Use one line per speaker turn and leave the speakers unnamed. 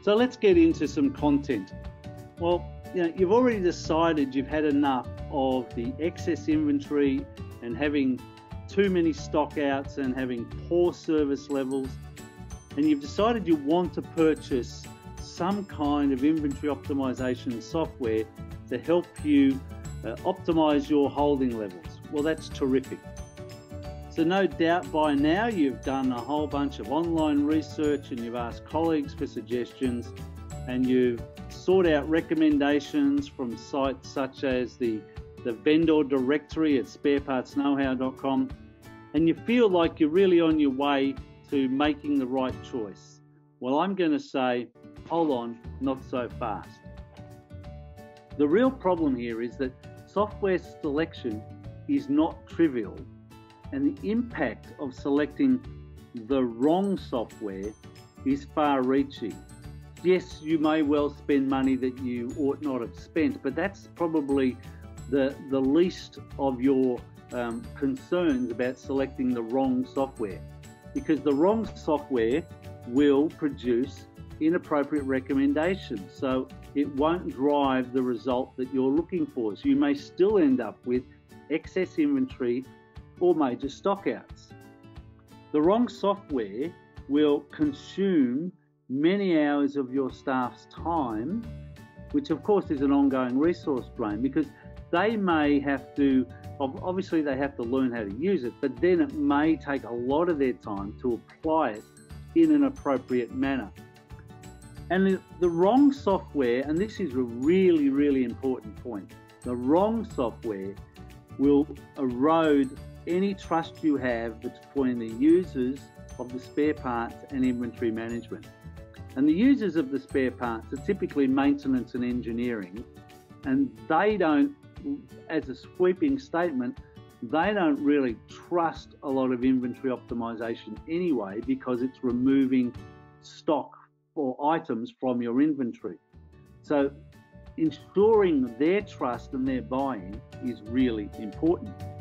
So let's get into some content. Well, you've already decided you've had enough of the excess inventory and having too many stock outs and having poor service levels, and you've decided you want to purchase some kind of inventory optimization software to help you optimize your holding levels. Well, that's terrific. So no doubt by now you've done a whole bunch of online research and you've asked colleagues for suggestions, and you've sought out recommendations from sites such as the vendor directory at sparepartsknowhow.com, and you feel like you're really on your way to making the right choice. Well, I'm going to say, hold on, not so fast. The real problem here is that software selection is not trivial, and the impact of selecting the wrong software is far-reaching. Yes, you may well spend money that you ought not have spent, but that's probably the least of your concerns about selecting the wrong software, because the wrong software will produce inappropriate recommendations, so it won't drive the result that you're looking for. So you may still end up with excess inventory or major stockouts. The wrong software will consume many hours of your staff's time, which of course is an ongoing resource drain, because they may have to, obviously they have to learn how to use it, but then it may take a lot of their time to apply it in an appropriate manner. And the wrong software, and this is a really, really important point, the wrong software will erode any trust you have between the users of the spare parts and inventory management. And the users of the spare parts are typically maintenance and engineering, and they don't, as a sweeping statement, they don't really trust a lot of inventory optimization anyway, because it's removing stock or items from your inventory. So ensuring their trust and their buy-in is really important.